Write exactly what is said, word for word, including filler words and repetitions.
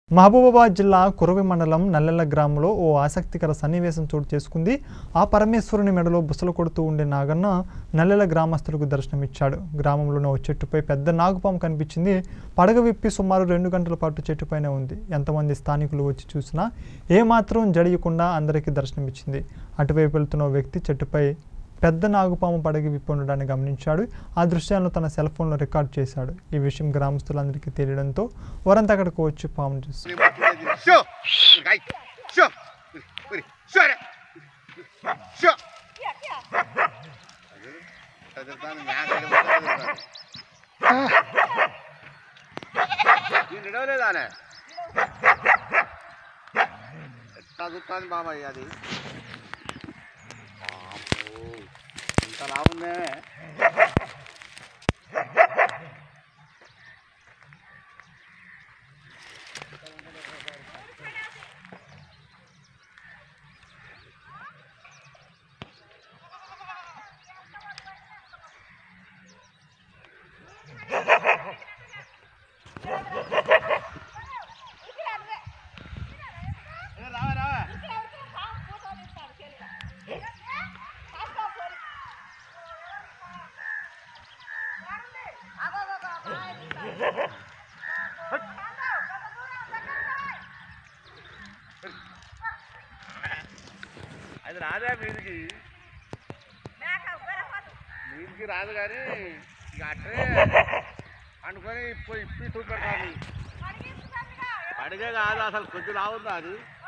మహబూబాబాద్ జిల్లా కురవి మండలం నల్లెల గ్రామంలో ఓ ఆసక్తికర సన్నివేశం చోటు చేసుకుంది. ఆ పరమేశ్వరుని మెడలో బుసలు కొడుతూ ఉండే నాగన్న నల్లెల గ్రామస్తులకు దర్శనమిచ్చాడు. గ్రామంలోని ఓ చెట్టుపై పెద్ద నాగుపాము కనిపించింది. పడగ విప్పి సుమారు రెండు గంటల పాటు చెట్టుపైనే ఉంది. ఎంతమంది స్థానికులు వచ్చి చూసినా ఏమాత్రం జడియకుండా అందరికీ దర్శనమిచ్చింది. అటువైపు వెళ్తున్న ఓ వ్యక్తి చెట్టుపై పెద్ద నాగుపాము పడగ విప్పి ఉండడాన్ని గమనించాడు. ఆ దృశ్యాలను తన సెల్ ఫోన్లో రికార్డ్ చేశాడు. ఈ విషయం గ్రామస్తులందరికీ తెలియడంతో వారంతా అక్కడికి వచ్చి పాము చూశారు. అది ఇంత రావుందే రావా రావా అది రాదా మీదికి మీదికి రాదు కానీ ఇక అట్లే అనుకొని ఇప్పు ఇప్పి చూపెడతాను. అడిగే కాదు అసలు కొద్ది రావుందా అది.